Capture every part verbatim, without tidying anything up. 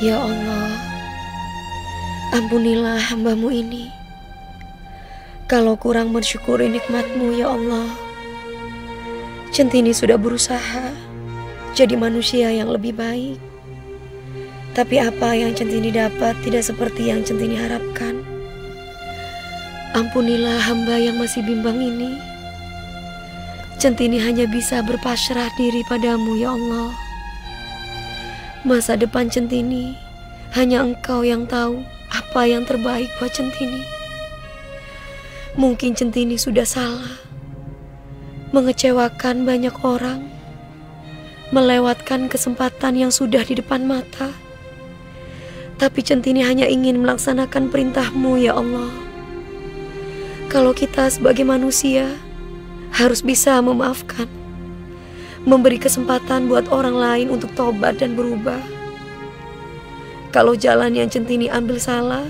Ya Allah, ampunilah hambamu ini. Kalau kurang bersyukuri nikmat-Mu ya Allah. Centini sudah berusaha jadi manusia yang lebih baik. Tapi apa yang Centini dapat tidak seperti yang Centini harapkan. Ampunilah hamba yang masih bimbang ini. Centini hanya bisa berpasrah diri padamu ya Allah. Masa depan Centini hanya Engkau yang tahu apa yang terbaik buat Centini. Mungkin Centini sudah salah, mengecewakan banyak orang, melewatkan kesempatan yang sudah di depan mata. Tapi Centini hanya ingin melaksanakan perintah-Mu ya Allah. Kalau kita sebagai manusia harus bisa memaafkan, memberi kesempatan buat orang lain untuk tobat dan berubah. Kalau jalan yang Centini ambil salah,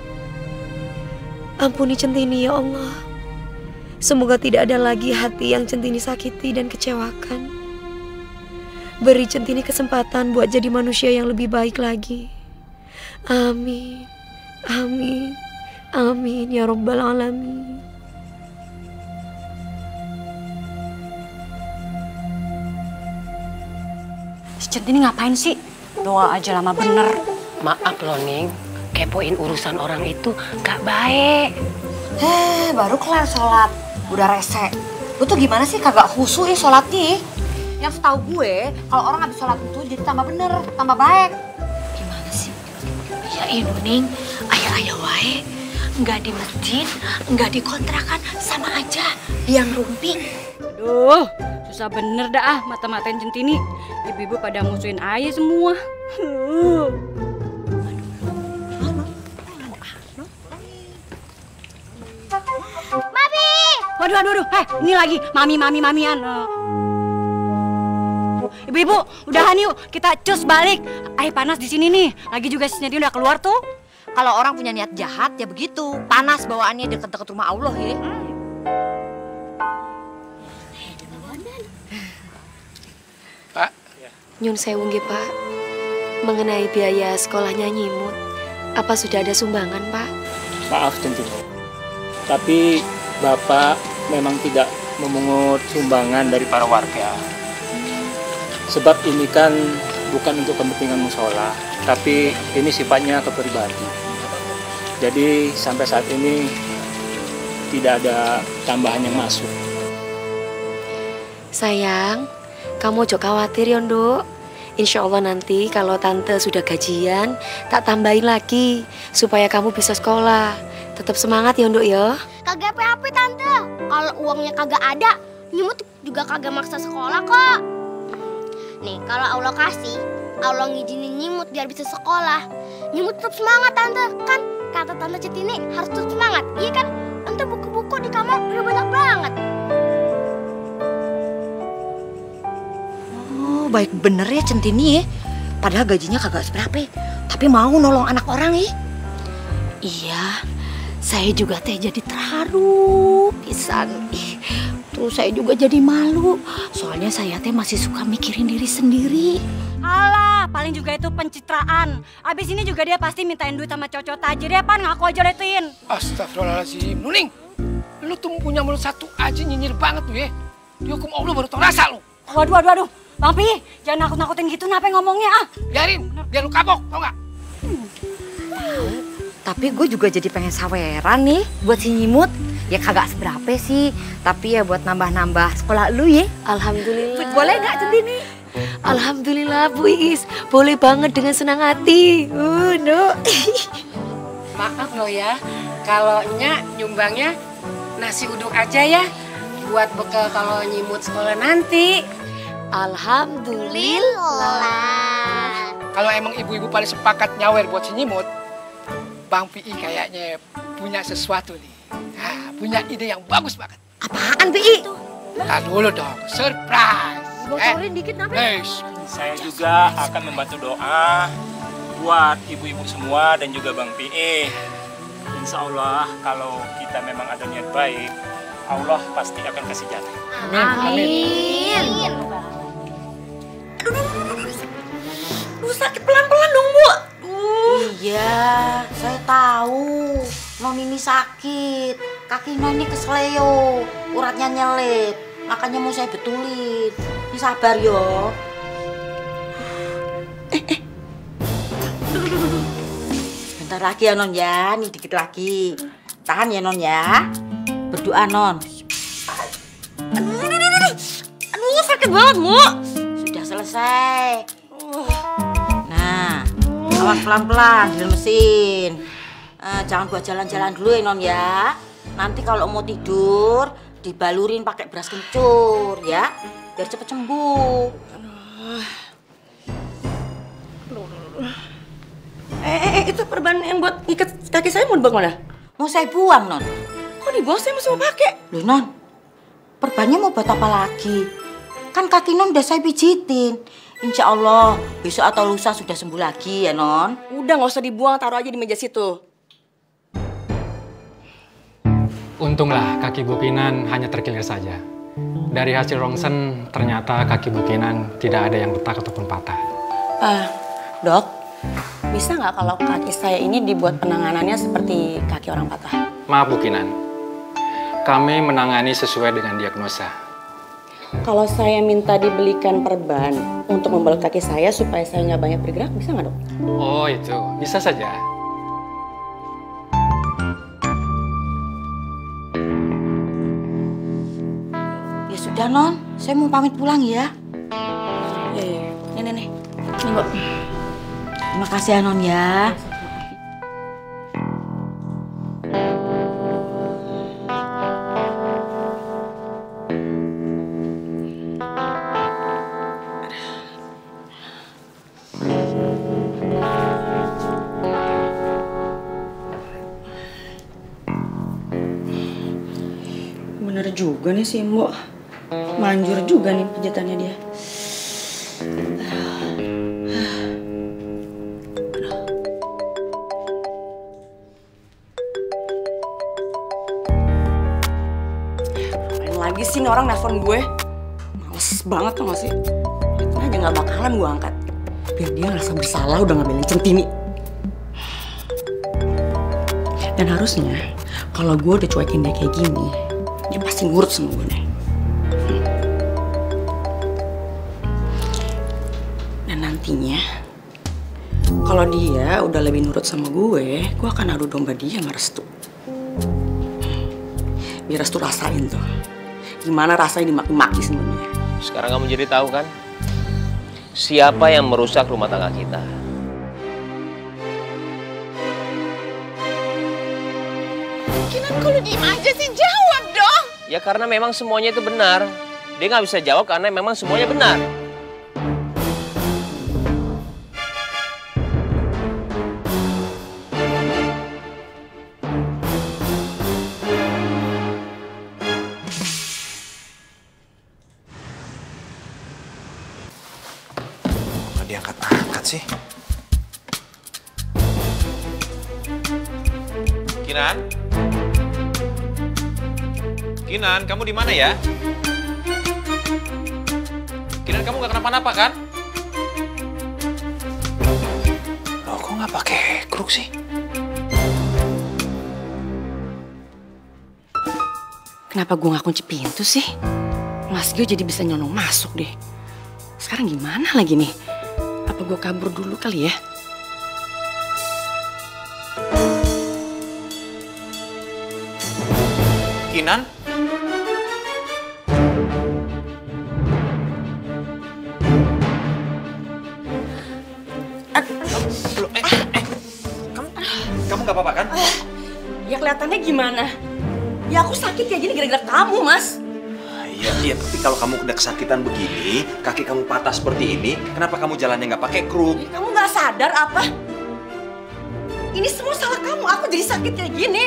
ampuni Centini ya Allah. Semoga tidak ada lagi hati yang Centini sakiti dan kecewakan. Beri Centini kesempatan buat jadi manusia yang lebih baik lagi. Amin, amin, amin ya Rabbal Alamin. Si Centini ngapain sih? Doa aja lama bener. Maaf loh Ning, kepoin urusan orang itu gak baik. Eh, baru kelar sholat, udah rese. Lu tuh gimana sih kagak khusyuk ya sholatnya? Yang setahu gue, kalau orang habis sholat itu jadi tambah bener, tambah baik. Gimana sih? Ya ini Ning, ayah-ayah wae. Nggak di masjid, nggak di kontrakan, sama aja yang rumpi. Aduh, susah bener dah ah mata-matain Centini. Ibu-ibu pada musuhin ayah semua. Mami! Waduh, aduh, aduh, heh, ini lagi mami, mami, mamian. Ibu-ibu, udahan yuk, kita cus balik. Air panas di sini nih. Lagi juga si Centini udah keluar tuh. Kalau orang punya niat jahat ya begitu, panas bawaannya deket-deket rumah Allah ya. Hmm. Pak, Nyun sewu nggih Pak, mengenai biaya sekolahnya Nyimut, apa sudah ada sumbangan Pak? maaf Centini, tapi Bapak memang tidak memungut sumbangan dari para warga. Sebab ini kan bukan untuk kepentingan musola, tapi ini sifatnya kepribadi. Jadi sampai saat ini tidak ada tambahan yang masuk. Sayang, kamu ojo khawatir ya Nduk. Insya Allah nanti kalau Tante sudah gajian, tak tambahin lagi supaya kamu bisa sekolah. Tetap semangat ya Nduk ya. Kagak apa-apa Tante. Kalau uangnya kagak ada, Nyimut juga kagak maksa sekolah kok. Nih, kalau Allah kasih, Allah ngizinin Nyimut biar bisa sekolah. Nyimut tetap semangat Tante. Kan kata Tante Centini harus tetap semangat. Iya kan? Tante buku-buku di kamar udah banyak banget. Oh, baik bener ya Centini ya. Padahal gajinya kagak seberapa, tapi mau nolong anak orang ya. Iya, saya juga teh jadi terharu pisan. Ih, terus saya juga jadi malu. Soalnya saya teh masih suka mikirin diri sendiri. Alah, paling juga itu pencitraan. Abis ini juga dia pasti mintain duit sama cowok tajir ya, Pan. Ngaku aja letuin. Astagfirullahaladzim, Nuning, lu tuh punya mulut satu aja nyinyir banget tuh ya. Dihukum Allah baru tau rasa lu. Waduh, waduh, waduh. Bang Pi, jangan nakut-nakutin gitu, kenapa ngomongnya ah? Biarin, biar lu kapok, tau gak? Hmm. Tapi gue juga jadi pengen saweran nih buat si Nyimut. Ya kagak seberapa sih, tapi ya buat nambah-nambah sekolah lu ya. Alhamdulillah. Boleh gak Centini? Alhamdulillah Bu Iis, boleh banget dengan senang hati. Uh, no. Maaf loh ya, kalau Nya nyumbangnya nasi uduk aja ya. Buat bekal kalau Nyimut sekolah nanti. Alhamdulillah. Kalau emang ibu-ibu paling sepakat nyawer buat si Nyimut, Bang Pi kayaknya punya sesuatu nih. Nah, punya ide yang bagus banget. Apaan Pi? Nah dulu dong, surprise. Bocorin eh, dikit nabi. Eh, saya juga akan membantu doa buat ibu-ibu semua dan juga Bang Pi. Insya Allah kalau kita memang ada niat baik, Allah pasti akan kasih jalan. Amin. Aduh, sakit pelan-pelan dong Bu. tahu non ini sakit. Kaki non ini kesleo, uratnya nyelip. Makanya mau saya betulin. Ini sabar yo. Eh, eh. Bentar lagi ya non ya, nih dikit lagi. Tahan ya non ya. Berdoa non. Aduh, aduh, aduh, aduh. Aduh sakit banget Bu. Sudah selesai. Nah, awas pelan-pelan di mesin. Uh, jangan buat jalan-jalan dulu ya non ya. Nanti kalau mau tidur dibalurin pakai beras kencur ya, biar cepet sembuh. Eh, eh, eh, itu perban yang buat ikat kaki saya mau dibuang mana? Mau saya buang non. Kok dibuang, saya masih mau pakai? Loh non, perbannya mau buat apa lagi? Kan kaki non udah saya pijitin. Insya Allah besok atau lusa sudah sembuh lagi ya non. Udah nggak usah dibuang, taruh aja di meja situ. Untunglah kaki Bu Kinan hanya terkilir saja. Dari hasil rongsen ternyata kaki Bu Kinan tidak ada yang retak ataupun patah. Uh, dok, bisa nggak kalau kaki saya ini dibuat penanganannya seperti kaki orang patah? Maaf Bu Kinan, kami menangani sesuai dengan diagnosa. Kalau saya minta dibelikan perban untuk membalut kaki saya supaya saya nggak banyak bergerak, bisa nggak dok? Oh itu, bisa saja. Ya sudah non, saya mau pamit pulang ya. Iya, iya. Nih, nih, nih. Nih, Mbak. Terima kasih ya non ya. Bener juga nih si Mbok. Manjur juga nih pijatannya dia. Ngapain lagi sih nih orang nelfon gue? Males banget tuh gak sih? Itu aja gak bakalan gue angkat. Biar dia ngerasa bersalah udah ngambilin Centini. Dan harusnya kalau gue udah cuekin dia kayak gini, dia pasti nurut sama gue nih. Dan nantinya, kalau dia udah lebih nurut sama gue, gue akan adu domba dia sama Restu. Biar Restu rasain tuh, gimana rasanya dimaki-maki sama dia. Sekarang kamu jadi tahu kan, siapa yang merusak rumah tangga kita. Kinan kalau diem aja sih, jawab dong. Ya karena memang semuanya itu benar. Dia nggak bisa jawab karena memang semuanya benar. Nggak diangkat-angkat sih. Kinan? Kinan, kamu di mana ya? Kinan, kamu nggak kenapa-napa kan? Loh, kok nggak pakai kruk sih? Kenapa gue nggak kunci pintu sih? Mas Gio jadi bisa nyonong masuk deh. Sekarang gimana lagi nih? Apa gue kabur dulu kali ya? Kinan? Loh, eh, eh, kamu, kamu nggak apa-apa kan? Ya kelihatannya gimana? Ya aku sakit kayak gini gara-gara kamu, Mas. Iya, iya, tapi kalau kamu udah kesakitan begini, kaki kamu patah seperti ini, kenapa kamu jalannya nggak pakai kruk? Kamu nggak sadar apa? Ini semua salah kamu, aku jadi sakit kayak gini.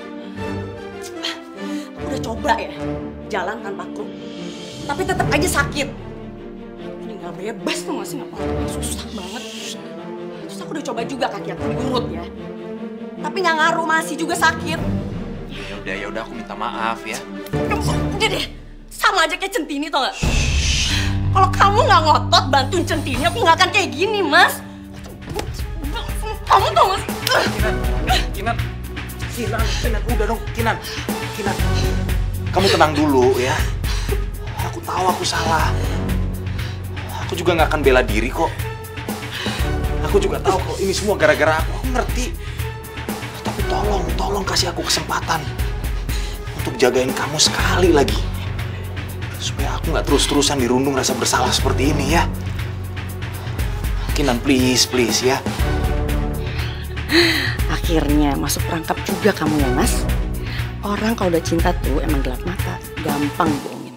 Aku udah coba ya, jalan tanpa kruk. Tapi tetap aja sakit. Ini nggak bebas tuh nggak sih, nggak apa-apa, susah banget. Terus aku udah coba juga kaki aku diurut ya. Tapi nggak ngaruh, masih juga sakit. Ya udah, ya udah, aku minta maaf ya. Kamu udah deh, sama aja kayak Centini tau gak? Kalau kamu nggak ngotot bantuin Centini, aku nggak akan kayak gini, Mas. Kamu tau gak sih? Kinan, Kinan, Kinan, udah dong, Kinan, Kinan. Kamu tenang dulu ya. Aku tahu aku salah. Aku juga nggak akan bela diri kok. Aku juga tahu kalau ini semua gara-gara aku. Aku ngerti. Tapi tolong, tolong kasih aku kesempatan untuk jagain kamu sekali lagi. Supaya aku nggak terus-terusan dirundung rasa bersalah seperti ini ya. Kinan, please, please ya. Akhirnya masuk perangkap juga kamu ya, Mas. Orang kalau udah cinta tuh emang gelap mata, gampang bohongin.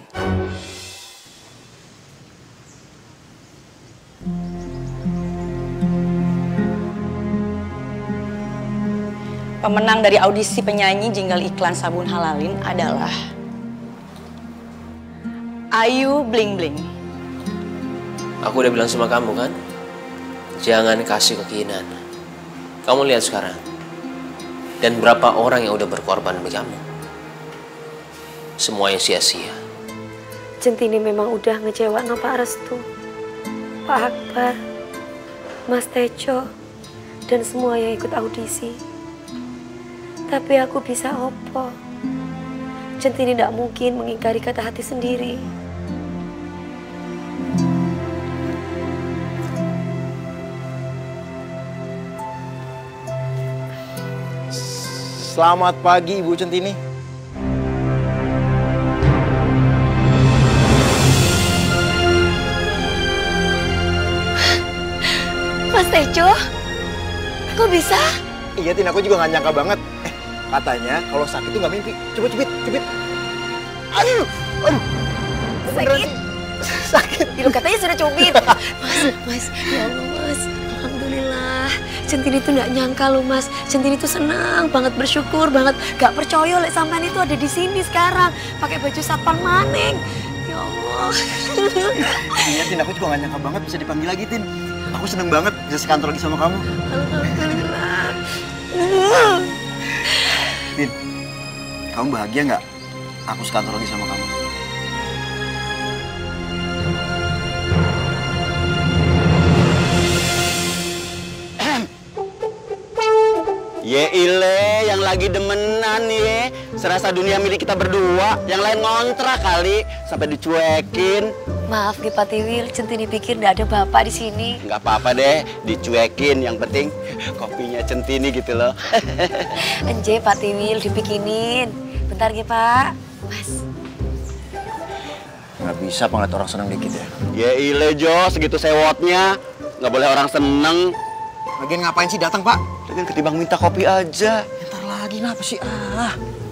Pemenang dari audisi penyanyi jingle iklan sabun halalin adalah Ayu Bling Bling. Aku udah bilang sama kamu kan, jangan kasih ke Kinan. Kamu lihat sekarang, dan berapa orang yang udah berkorban demi kamu. Semuanya sia-sia. Centini memang udah ngecewa no Pak Restu, Pak Akbar, Mas Tejo, dan semua yang ikut audisi. Tapi aku bisa opo. Centini tidak mungkin mengingkari kata hati sendiri. Selamat pagi Ibu Centini. Mas Tejo, kok bisa? Iya Tin, aku juga gak nyangka banget. Eh, katanya kalau sakit itu gak mimpi. Coba cubit, cubit. Aduh, aduh. Sakit? Sakit. Ilu katanya sudah cubit. Mas, mas, ya Allah mas. Alhamdulillah. Centini tuh gak nyangka loh mas. Centini tuh senang banget, bersyukur banget. Gak percaya lek sampean itu ada di sini sekarang. Pakai baju satpam Maneng. Ya Allah. Iya Tin, aku juga gak nyangka banget bisa dipanggil lagi Tin. Aku seneng banget bisa sekantor lagi sama kamu. Alhamdulillah. Tin, kamu bahagia nggak? Aku sekantor lagi sama kamu. Ye ile, yang lagi demenan ye, serasa dunia milik kita berdua, yang lain ngontrak kali, sampai dicuekin. Maaf Ki Pak Tiwil, Centini pikir nggak ada bapak di sini. Nggak apa-apa deh, dicuekin, yang penting kopinya Centini gitu loh. Enje Pak Tiwil dibikinin. Bentar Ki Pak. Mas. Nggak bisa ngeliat orang seneng dikit ya. Ye ile Jo, segitu sewotnya, nggak boleh orang seneng. Lagian ngapain sih datang Pak? Lagian ketimbang minta kopi aja. Ntar lagi kenapa sih ah?